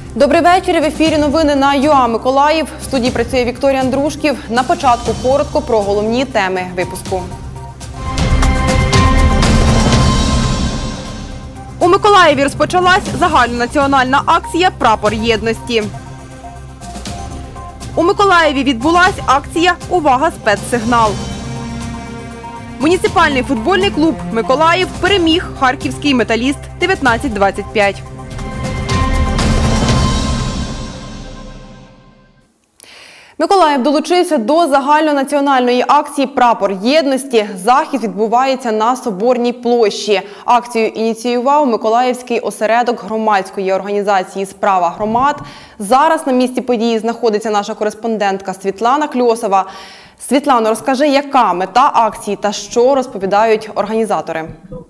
Добрий вечір. В ефірі новини на ЮА Миколаїв. В студії працює Вікторія Андрушків. На початку коротко про головні теми випуску. У Миколаєві розпочалась загальнонаціональна акція «Прапор єдності». У Миколаєві відбулась акція «Увага! Спецсигнал». Муніципальний футбольний клуб «Миколаїв» переміг харківський «Металіст» 19-25. Миколаїв долучився до загальнонаціональної акції «Прапор єдності». Захід відбувається на Соборній площі. Акцію ініціював Миколаївський осередок громадської організації «Справа громад». Зараз на місці події знаходиться наша кореспондентка Світлана Кльосова. Світлано, розкажи, яка мета акції та що розповідають організатори?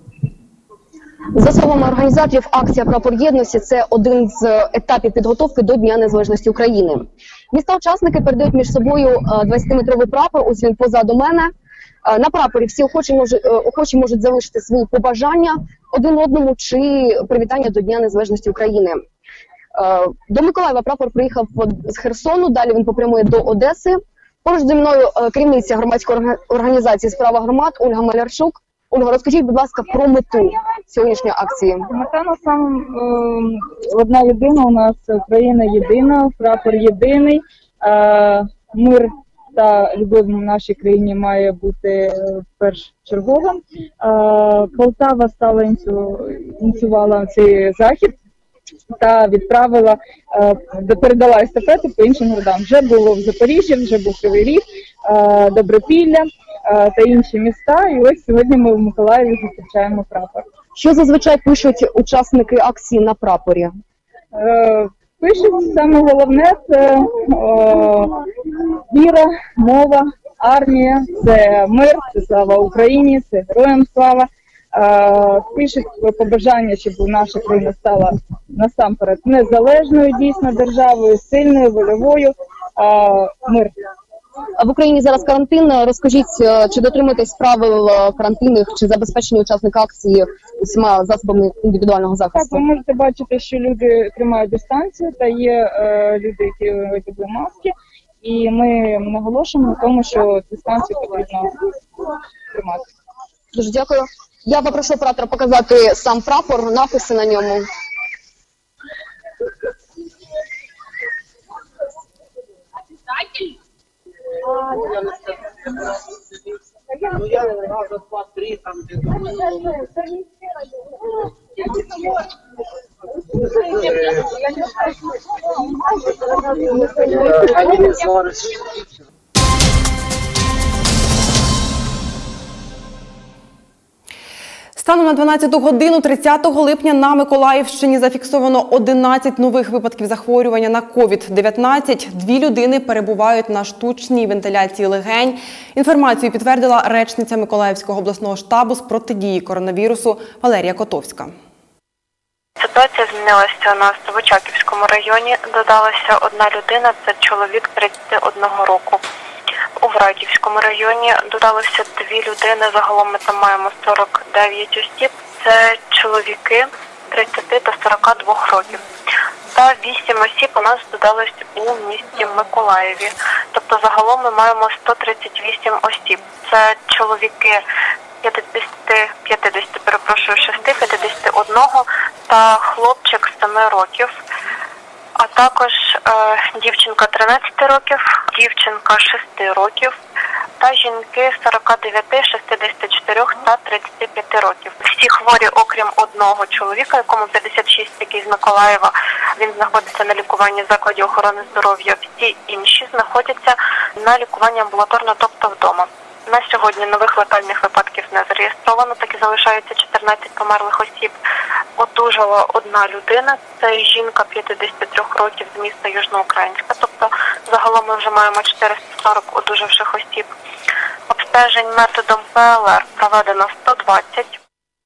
За словами організаторів, акція «Прапор єдності» – це один з етапів підготовки до Дня незалежності України. Міста-учасники передають між собою 20-метровий прапор, ось він позаду мене. На прапорі всі охочі можуть залишити свої побажання один одному чи привітання до Дня незалежності України. До Миколаєва прапор приїхав з Херсону, далі він попрямує до Одеси. Поруч зі мною керівниця громадської організації «Справа громад» Ольга Малярчук. Ольга, розкажіть, будь ласка, про мету сьогоднішньої акції. Мета на самому одна єдина у нас, Україна єдина, прапор єдиний, мир та любов в нашій країні має бути першочерговим. Полтава ініціювала цей захід та відправила, передала естафету по іншим городам. Вже було в Запоріжжі, вже був Кривий Ріг, Добропілля та інші міста. І ось сьогодні ми в Миколаєві зустрічаємо прапор. Що зазвичай пишуть учасники акції на прапорі? Пишуть саме головне – це віра, мова, армія, це мир, це слава Україні, це героям слава. Пишуть побажання, щоб наша країна стала насамперед незалежною дійсно державою, сильною, вольовою, мир. В Україні зараз карантин. Розкажіть, чи дотримуєтесь правил карантинних, чи забезпечені учасники акції усіма засобами індивідуального захисту? Так, ви можете бачити, що люди тримають дистанцію, та є люди, які одягли маски, і ми наголошуємо на тому, що дистанцію потрібно тримати. Дуже дякую. Я попрошу оператора показати сам прапор, написи на ньому. Станом на 12 годину 30 липня на Миколаївщині зафіксовано 11 нових випадків захворювання на COVID-19. 2 людини перебувають на штучній вентиляції легень. Інформацію підтвердила речниця Миколаївського обласного штабу з протидії коронавірусу Валерія Котовська. Ситуація змінилася у нас в Очаківському районі. Додалася одна людина, це чоловік 31 року. У Врадівському районі додалося 2 людини, загалом ми там маємо 49 осіб. Це чоловіки 30 до 42 років. Та 8 осіб у нас додалось у місті Миколаєві. Тобто загалом ми маємо 138 осіб. Це чоловіки 6, 51 та хлопчик 7 років. А також дівчинка 13 років, дівчинка 6 років та жінки 49, 64 та 35 років. Всі хворі, окрім одного чоловіка, якому 56, який з Миколаєва, він знаходиться на лікуванні в закладі охорони здоров'я. Всі інші знаходяться на лікуванні амбулаторно, тобто вдома. На сьогодні нових летальних випадків не зареєстровано, так і залишаються 14 померлих осіб. Одужала одна людина, це жінка 53 років з міста Южноукраїнська. Тобто загалом ми вже маємо 440 одужавших осіб. Обстежень методом ПЛР проведено 120.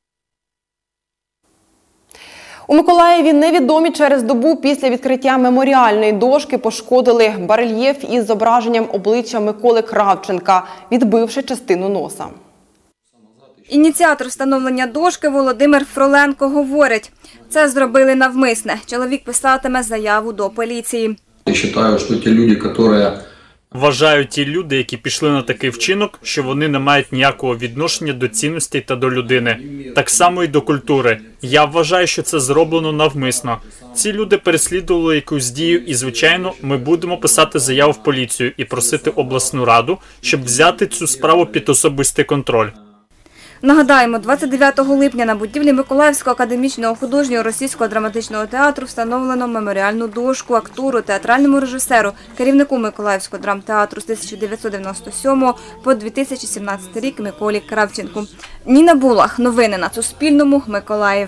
У Миколаєві невідомі через добу після відкриття меморіальної дошки пошкодили барельєф із зображенням обличчя Миколи Кравченка, відбивши частину носа. Ініціатор встановлення дошки Володимир Фроленко говорить, це зробили навмисне. Чоловік писатиме заяву до поліції. Я вважаю, що ті люди, які... Вважаю, ті люди, які пішли на такий вчинок, що вони не мають ніякого відношення до цінностей та до людини. Так само і до культури. Я вважаю, що це зроблено навмисно. Ці люди переслідували якусь дію і, звичайно, ми будемо писати заяву в поліцію і просити обласну раду, щоб взяти цю справу під особистий контроль. Нагадаємо, 29 липня на будівлі Миколаївського академічного художнього російського драматичного театру встановлено меморіальну дошку актору, театральному режисеру, керівнику Миколаївського драмтеатру з 1997 по 2017 рік Миколі Кравченку. Ніна Булах. Новини на Суспільному. Миколаїв.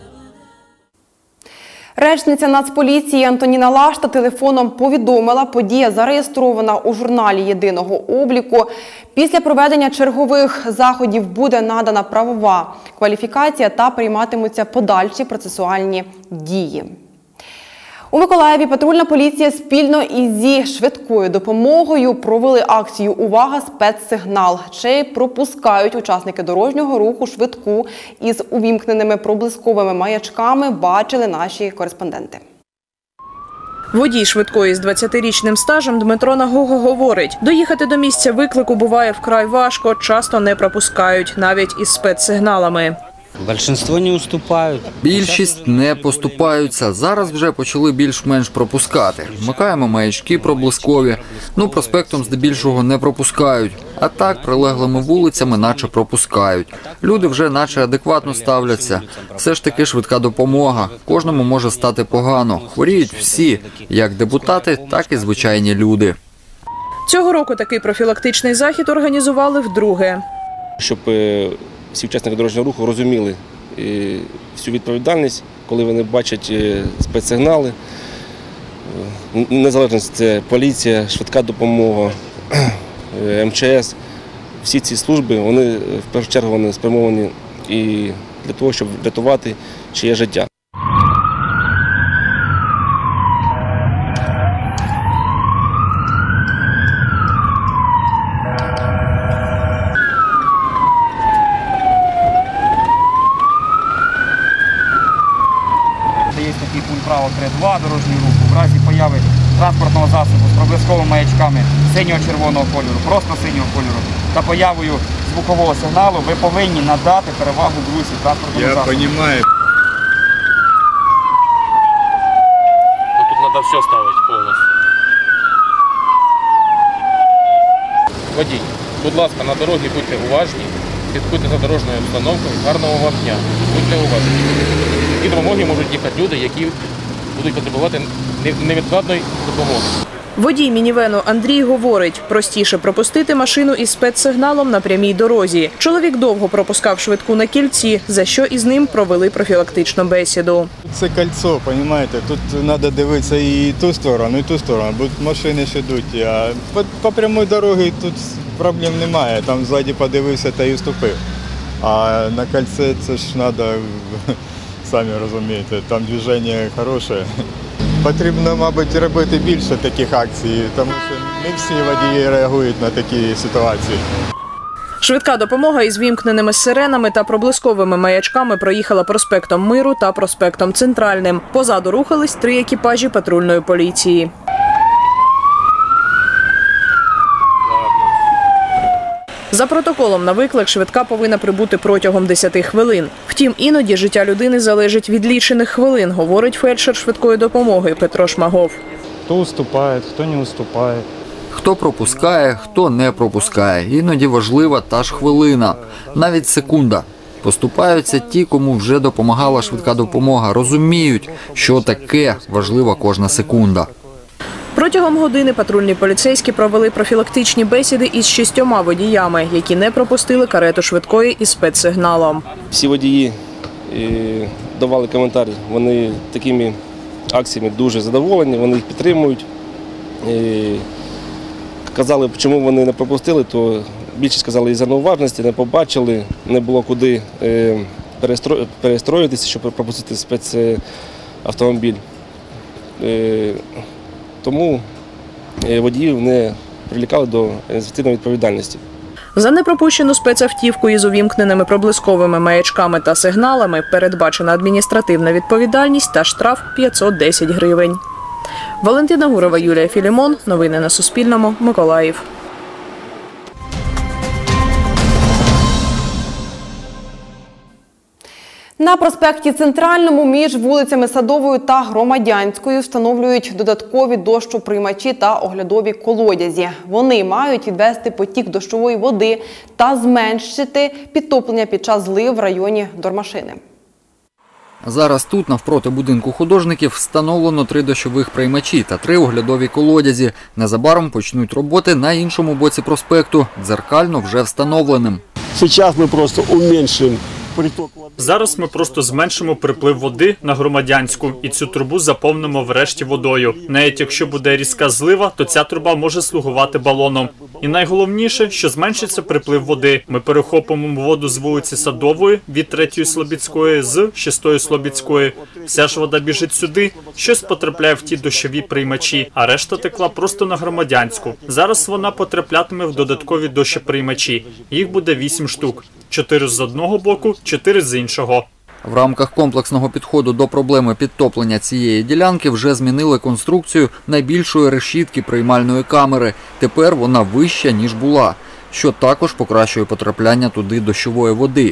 Речниця Нацполіції Антоніна Лашта телефоном повідомила, подія зареєстрована у журналі єдиного обліку. Після проведення чергових заходів буде надана правова кваліфікація та прийматимуться подальші процесуальні дії. У Миколаєві патрульна поліція спільно зі швидкою допомогою провели акцію «Увага! Спецсигнал». Чи пропускають учасники дорожнього руху швидку із увімкненими проблисковими маячками, бачили наші кореспонденти. Водій швидкої з 20-річним стажем Дмитро Нагого говорить, доїхати до місця виклику буває вкрай важко, часто не пропускають, навіть із спецсигналами. Більшість не поступаються. Зараз вже почали більш-менш пропускати. Вмикаємо маячки проблискові. Проспектом здебільшого не пропускають. А так, прилеглими вулицями наче пропускають. Люди вже наче адекватно ставляться. Все ж таки швидка допомога. Кожному може стати погано. Хворіють всі, як депутати, так і звичайні люди. Цього року такий профілактичний захід організували вдруге. Щоб всі учасники дорожнього руху розуміли всю відповідальність, коли вони бачать спецсигнали. Незалежно це поліція, швидка допомога, МЧС. Всі ці служби, вони в першу чергу вони спрямовані і для того, щоб врятувати чиє життя. Є такий пункт правил 3.2 дорожнього руху. В разі появи транспортного засобу з проблисковими маячками синього-червоного кольору, просто синього кольору та появою звукового сигналу ви повинні надати перевагу в русі транспортному засобу. Я розумію. Тут треба все ставити повністю. Водій, будь ласка, на дорогі будьте уважні, слідкуйте за дорожньою обстановкою, гарного вам дня, будьте уважні. І допомоги можуть їхати люди, які будуть потребувати невідкладної допомоги. Водій мінівену Андрій говорить, простіше пропустити машину із спецсигналом на прямій дорозі. Чоловік довго пропускав швидку на кільці, за що із ним провели профілактичну бесіду. Це кільце, розумієте, тут треба дивитися і ту сторону, бо машини ще йдуть. А по прямій дорозі тут проблем немає, там ззаді подивився та і вступив. А на кільце це ж треба, самі розумієте, там движення хороше. Потрібно, мабуть, робити більше таких акцій, тому що не всі водії реагують на такі ситуації. Швидка допомога із вімкненими сиренами та проблисковими маячками проїхала проспектом Миру та проспектом Центральним. Позаду рухались 3 екіпажі патрульної поліції. За протоколом на виклик швидка повинна прибути протягом 10 хвилин. Втім, іноді життя людини залежить від лічених хвилин, говорить фельдшер швидкої допомоги Петро Шмагов. Хто уступає, хто не уступає. Хто пропускає, хто не пропускає. Іноді важлива та ж хвилина, навіть секунда. Поступаються ті, кому вже допомагала швидка допомога, розуміють, що таке важлива кожна секунда. Протягом години патрульні поліцейські провели профілактичні бесіди із 6 водіями, які не пропустили карету швидкої із спецсигналом. Всі водії давали коментар, вони такими акціями дуже задоволені, вони їх підтримують. Казали, чому вони не пропустили, то більшість сказали із-за неуважності, не побачили, не було куди перестроїтися, щоб пропустити спецавтомобіль. Тому водіїв не прилікали до адміністративної відповідальності. За непропущену спецавтівку із увімкненими проблисковими маячками та сигналами передбачена адміністративна відповідальність та штраф 510 гривень. Валентина Гурова, Юлія Філімон. Новини на Суспільному. Миколаїв. На проспекті Центральному між вулицями Садовою та Громадянською встановлюють додаткові дощоприймачі та оглядові колодязі. Вони мають відвести потік дощової води та зменшити підтоплення під час зливу в районі Дормашини. Зараз тут, навпроти будинку художників, встановлено 3 дощових приймачі та 3 оглядові колодязі. Незабаром почнуть роботи на іншому боці проспекту, дзеркально вже встановленим. Зараз ми просто уменшимо приток води. Зараз ми просто зменшимо приплив води на Громадянську і цю трубу заповнимо врешті водою. Навіть якщо буде різка злива, то ця труба може слугувати балоном. І найголовніше, що зменшиться приплив води. Ми перехопимо воду з вулиці Садової від 3-ї Слобідської, з 6-ї Слобідської. Вся ж вода біжить сюди, щось потрапляє в ті дощові приймачі, а решта текла просто на Громадянську. Зараз вона потраплятиме в додаткові дощоприймачі. Їх буде 8 штук. 4 з одного боку, 4 з іншого. В рамках комплексного підходу до проблеми підтоплення цієї ділянки вже змінили конструкцію найбільшої решітки приймальної камери. Тепер вона вища, ніж була, що також покращує потрапляння туди дощової води.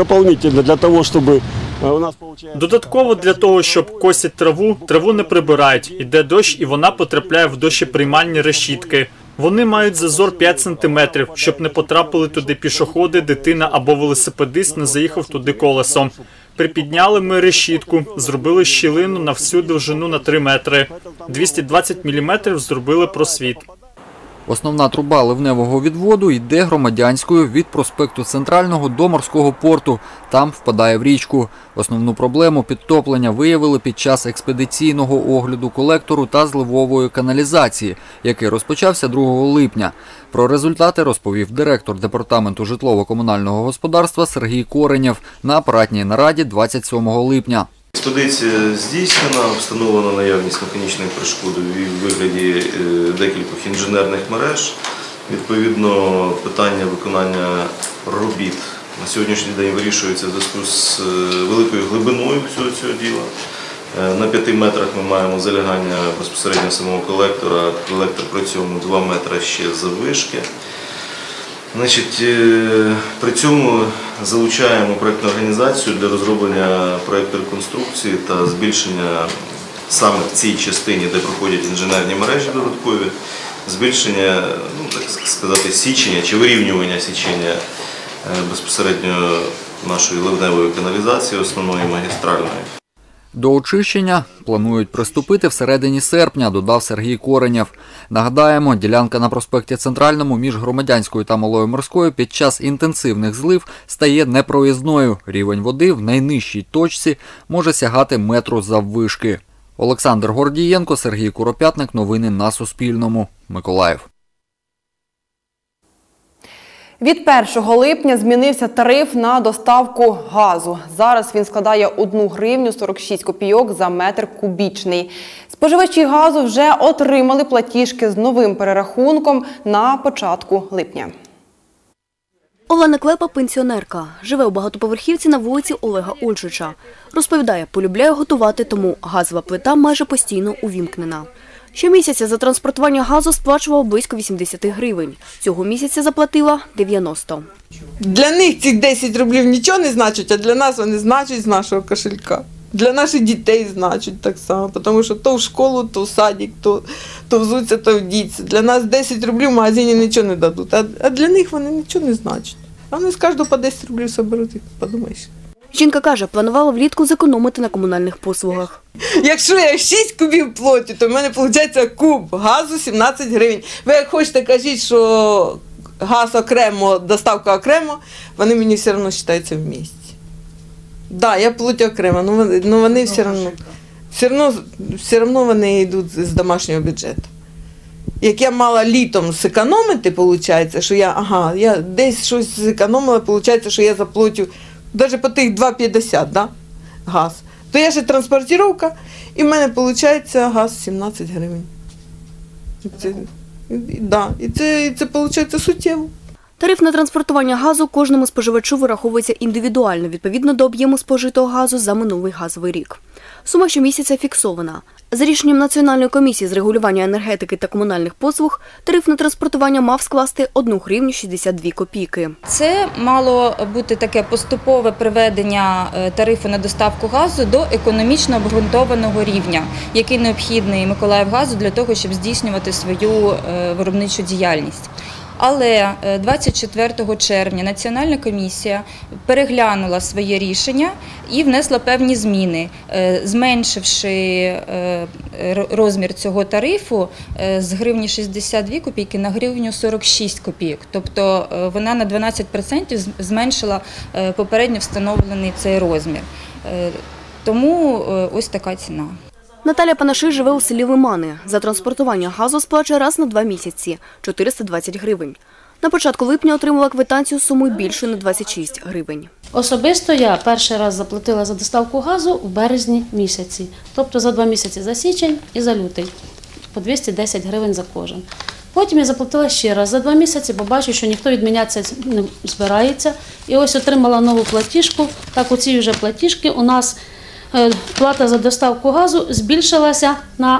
Додатково для того, щоб косять траву не прибирають. Іде дощ і вона потрапляє в дощоприймальні решітки. Вони мають зазор 5 см, щоб не потрапили туди пішоходи, дитина або велосипедист не заїхав туди колесом. Припідняли ми решітку, зробили щілину на всю довжину на 3 метри. 220 мм зробили просвіт. Основна труба ливневого відводу йде Громадянською від проспекту Центрального до морського порту. Там впадає в річку. Основну проблему підтоплення виявили під час експедиційного огляду колектору та зливової каналізації, який розпочався 2 липня. Про результати розповів директор Департаменту житлово-комунального господарства Сергій Коренєв на апаратній нараді 27 липня. Експедиція здійснена, встановлена наявність механічної перешкоди у вигляді декількох інженерних мереж. Відповідно, питання виконання робіт на сьогоднішній день вирішується в зв'язку з великою глибиною всього цього діла. На 5 метрах ми маємо залягання безпосередньо самого колектора. Колектор при цьому 2 метри ще заввишки. При цьому залучаємо проєктну організацію для розроблення проєкту реконструкції та збільшення саме в цій частині, де проходять інженерні мережі додаткові, збільшення, так сказати, січення чи вирівнювання січення безпосередньо нашої ливневої каналізації, основної магістральної. До очищення планують приступити всередині серпня, додав Сергій Коренєв. Нагадаємо, ділянка на проспекті Центральному між Громадянською та Малою Морською під час інтенсивних злив стає непроїзною. Рівень води в найнижчій точці може сягати метру заввишки. Олександр Гордієнко, Сергій Куропятник. Новини на Суспільному. Миколаїв. Від 1 липня змінився тариф на доставку газу. Зараз він складає 1 гривню 46 копійок за метр кубічний. Споживачі газу вже отримали платіжки з новим перерахунком на початку липня. Олена Клепа – пенсіонерка. Живе у багатоповерхівці на вулиці Олега Ольжича. Розповідає, полюбляє готувати, тому газова плита майже постійно увімкнена. Щомісяця за транспортування газу сплачувала близько 80 гривень. Цього місяця заплатила 90. Для них ці 10 рублів нічого не значать, а для нас вони значать з нашого кошелька. Для наших дітей значать так само, тому що то в школу, то в садик, то взуться, то вдіться. Для нас 10 рублів в магазині нічого не дадуть, а для них вони нічого не значать. А вони з кожного по 10 рублів соберуть, подумаєш. Жінка каже, планувала влітку зекономити на комунальних послугах. Якщо я 6 кубів платю, то в мене виходить куб газу 17 гривень. Ви як хочете, кажіть, що газ окремо, доставка окремо, вони мені все одно вважаються в місті. Так, я платю окремо, але вони все одно вони йдуть з домашнього бюджету. Як я мала літом зекономити, виходить, що я десь щось зекономила, виходить, що я заплатю навіть по тих 2,50, да, газ, то я ще транспортировка, і в мене виходить газ 17 гривень. І це виходить суттєво. Тариф на транспортування газу кожному споживачу вираховується індивідуально, відповідно до об'єму спожитого газу за минулий газовий рік. Сума щомісяця фіксована. За рішенням Національної комісії з регулювання енергетики та комунальних послуг, тариф на транспортування мав скласти 1 гривню 62 копійки. Це мало бути таке поступове приведення тарифу на доставку газу до економічно обґрунтованого рівня, який необхідний Миколаївгазу для того, щоб здійснювати свою виробничу діяльність. Але 24 червня Національна комісія переглянула своє рішення і внесла певні зміни, зменшивши розмір цього тарифу з гривні 62 копійки на гривню 46 копійок. Тобто вона на 12% зменшила попередньо встановлений цей розмір. Тому ось така ціна. Наталя Панаши живе у селі Лимани. За транспортування газу сплачує раз на 2 місяці – 420 гривень. На початку липня отримала квитанцію сумою більшою на 26 гривень. Особисто я перший раз заплатила за доставку газу в березні місяці. Тобто за 2 місяці за січень і за лютий. По 210 гривень за кожен. Потім я заплатила ще раз за 2 місяці, бо бачу, що ніхто відмінятися не збирається. І ось отримала нову платіжку. Так у цій вже платіжці у нас плата за доставку газу збільшилася на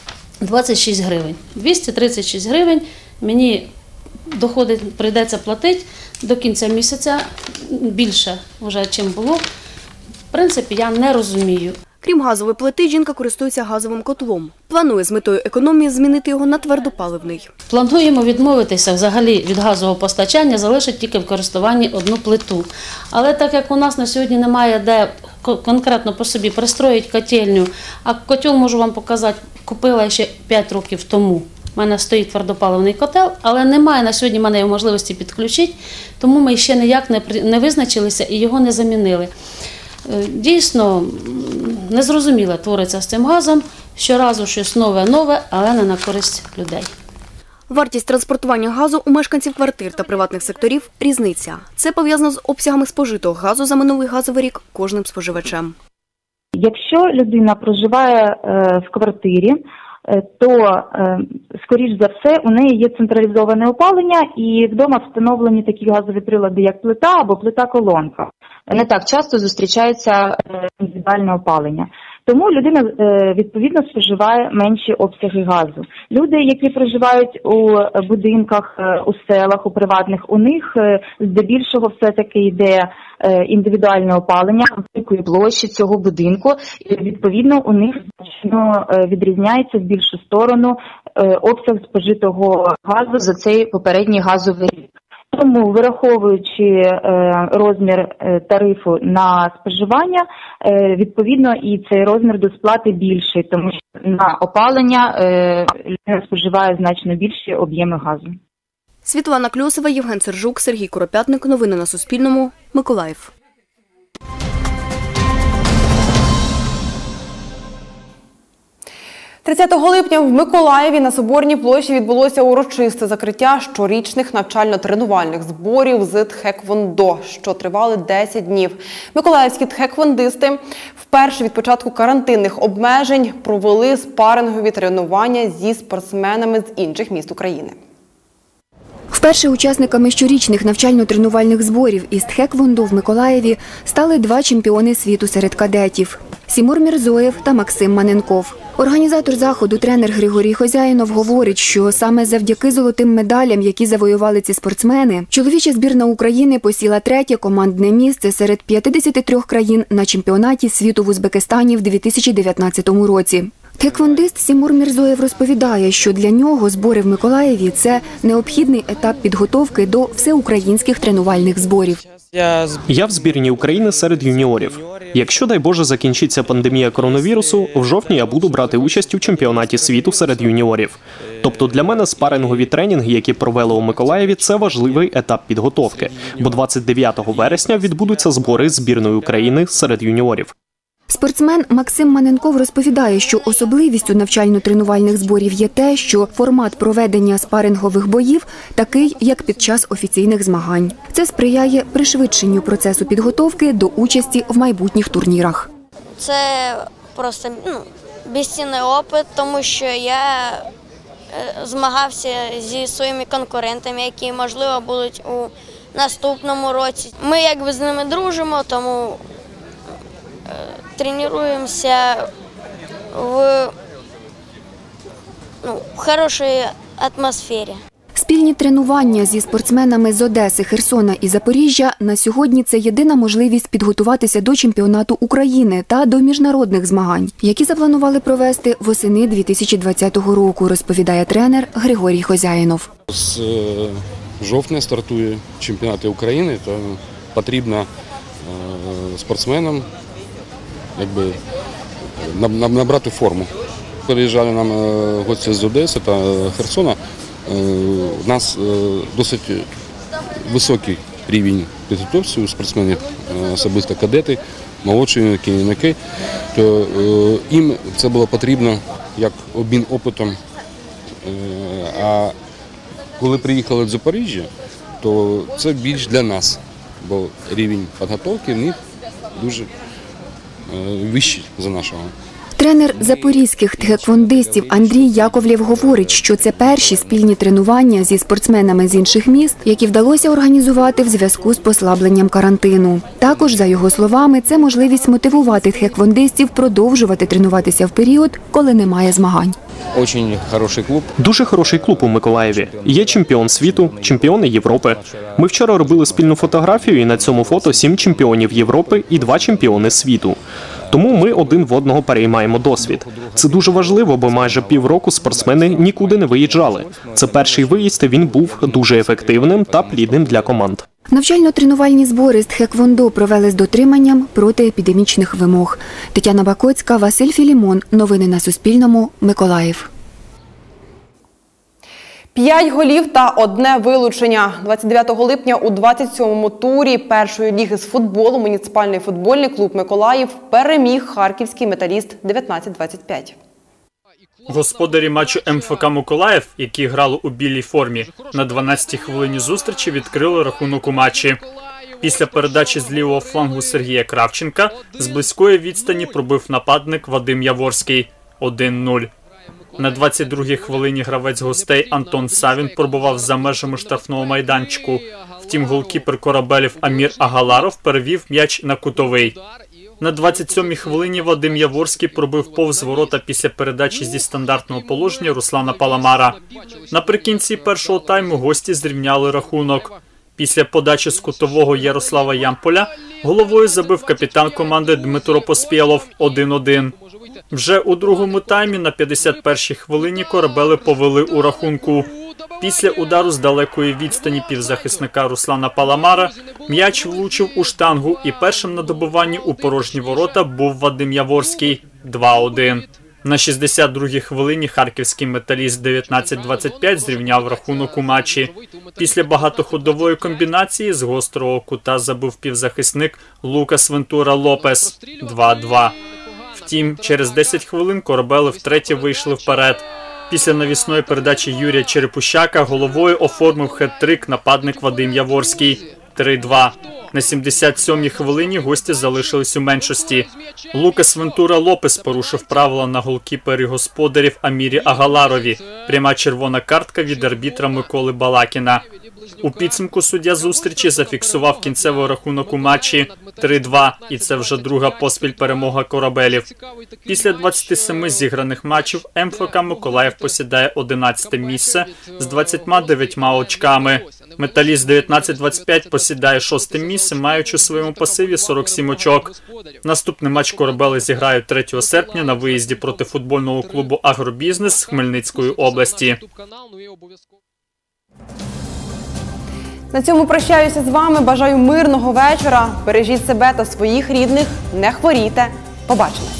26 гривень. 236 гривень мені прийдеться платити до кінця місяця більше, вже, чим було. В принципі, я не розумію. Крім газової плити, жінка користується газовим котлом. Планує з метою економії змінити його на твердопаливний. Плануємо відмовитися взагалі від газового постачання, залишити тільки в користуванні 1 плиту. Але так як у нас на сьогодні немає де конкретно по собі пристроїть котельню, а котел можу вам показати, купила ще 5 років тому. У мене стоїть твердопаливний котел, але немає на сьогодні в мене можливості підключити, тому ми ще ніяк не визначилися і його не замінили. Дійсно, незрозуміло твориться з цим газом, щоразу щось нове, але не на користь людей. Вартість транспортування газу у мешканців квартир та приватних секторів – різниця. Це пов'язано з обсягами спожитого газу за минулий газовий рік кожним споживачем. Якщо людина проживає в квартирі, то, скоріш за все, у неї є централізоване опалення і вдома встановлені такі газові прилади, як плита або плита-колонка. Не так часто зустрічається індивідуальне опалення. Тому людина, відповідно, споживає менші обсяги газу. Люди, які проживають у будинках, у селах, у приватних, у них здебільшого все-таки йде індивідуальне опалення великої площі цього будинку. І, відповідно, у них значно відрізняється в більшу сторону обсяг спожитого газу за цей попередній газовий рік. Тому, вираховуючи розмір тарифу на споживання, відповідно і цей розмір до сплати більший, тому що на опалення людина споживає значно більші об'єми газу. Світлана Кльосова, Євген Сержук, Сергій Куропятник. Новини на Суспільному. Миколаїв. 30 липня в Миколаєві на Соборній площі відбулося урочисте закриття щорічних навчально-тренувальних зборів з тхеквондо, що тривали 10 днів. Миколаївські тхеквондисти вперше від початку карантинних обмежень провели спарингові тренування зі спортсменами з інших міст України. Вперше учасниками щорічних навчально-тренувальних зборів із тхеквондо в Миколаєві стали 2 чемпіони світу серед кадетів – Сімур Мірзоєв та Максим Маненков. Організатор заходу, тренер Григорій Хозяїнов, говорить, що саме завдяки золотим медалям, які завоювали ці спортсмени, чоловіча збірна України посіла 3-є командне місце серед 53 країн на чемпіонаті світу в Узбекистані в 2019 році. Тхеквондист Сімур Мірзоєв розповідає, що для нього збори в Миколаєві – це необхідний етап підготовки до всеукраїнських тренувальних зборів. Я в збірній України серед юніорів. Якщо, дай Боже, закінчиться пандемія коронавірусу, в жовтні я буду брати участь у чемпіонаті світу серед юніорів. Тобто для мене спарингові тренінги, які провели у Миколаєві, це важливий етап підготовки, бо 29 вересня відбудуться збори збірної України серед юніорів. Спортсмен Максим Маненков розповідає, що особливістю навчально-тренувальних зборів є те, що формат проведення спарингових боїв такий, як під час офіційних змагань. Це сприяє пришвидшенню процесу підготовки до участі в майбутніх турнірах. Це просто безцінний опит, тому що я змагався зі своїми конкурентами, які, можливо, будуть у наступному році. Ми якби з ними дружимо, тому тренуємося в хорошій атмосфері. Спільні тренування зі спортсменами з Одеси, Херсона і Запоріжжя на сьогодні – це єдина можливість підготуватися до чемпіонату України та до міжнародних змагань, які запланували провести восени 2020 року, розповідає тренер Григорій Хозяїнов. З жовтня стартує чемпіонат України, то потрібно спортсменам набрати форму. Приїжджали нам гості з Одеси та Херсона. У нас досить високий рівень підготовки у спортсменів, особисто кадети, молодші керівники, то їм це було потрібно як обмін опитом. А коли приїхали в Запоріжжя, то це більш для нас, бо рівень підготовки в них дуже вищий за нашого. Тренер запорізьких тхеквондистів Андрій Яковлєв говорить, що це перші спільні тренування зі спортсменами з інших міст, які вдалося організувати в зв'язку з послабленням карантину. Також, за його словами, це можливість мотивувати тхеквондистів продовжувати тренуватися в період, коли немає змагань. Дуже хороший клуб у Миколаєві. Є чемпіон світу, чемпіони Європи. Ми вчора робили спільну фотографію, і на цьому фото 7 чемпіонів Європи і 2 чемпіони світу. Тому ми один в одного переймаємо досвід. Це дуже важливо, бо майже півроку спортсмени нікуди не виїжджали. Це перший виїзд, і він був дуже ефективним та плідним для команд. Навчально-тренувальні збори з тхеквондо провели з дотриманням протиепідемічних вимог. Тетяна Бакоцька, Василь Філімон. Новини на Суспільному. Миколаїв. 5 голів та 1 вилучення. 29 липня у 27-му турі першої ліги з футболу муніципальний футбольний клуб «Миколаїв» переміг харківський «Металіст» 19-25. Господарі матчу МФК «Миколаїв», які грали у білій формі, на 12-й хвилині зустрічі відкрили рахунок у матчі. Після передачі з лівого флангу Сергія Кравченка з близької відстані пробив нападник Вадим Яворський – 1-0. На 22-й хвилині гравець гостей Антон Савін пробував за межами штрафного майданчику. Втім, голкіпер корабелів Амір Агаларов перевів м'яч на кутовий. На 27-й хвилині Вадим Яворський пробив повз ворота після передачі зі стандартного положення Руслана Паламара. Наприкінці першого тайму гості зрівняли рахунок. Після подачі з кутового Ярослава Ямполя головою забив капітан команди Дмитро Поспєлов – 1-1. Вже у другому таймі на 51-й хвилині корабели повели у рахунку. Після удару з далекої відстані півзахисника Руслана Паламара м'яч влучив у штангу, і першим на добиванні у порожні ворота був Вадим Яворський – 2-1. На 62-й хвилині харківський «Металіст» 19-25 зрівняв рахунок у матчі. Після багатоходової комбінації з гострого кута забив півзахисник Лукас Вентура Лопес – 2-2. Втім, через 10 хвилин корабели втретє вийшли вперед. Після навісної передачі Юрія Черепущака головою оформив хет-трик нападник Вадим Яворський – 3-2. На 77-й хвилині гості залишились у меншості. Лукас Вентура Лопес порушив правила на голкіпері господарів Амірі Агаларові. Пряма червона картка від арбітра Миколи Балакіна. У підсумку суддя зустрічі зафіксував кінцевий рахунок у матчі 3-2, і це вже друга поспіль перемога корабелів. Після 27 зіграних матчів МФК «Миколаїв» посідає 11-те місце з 29 очками. «Металіст» 19-25 посідає 6-те місце, маючи у своєму пасиві 47 очок. Наступний матч корабели зіграють 3 серпня на виїзді проти футбольного клубу «Агробізнес» з Хмельницької області. На цьому прощаюся з вами. Бажаю мирного вечора. Бережіть себе та своїх рідних. Не хворійте. Побачимось.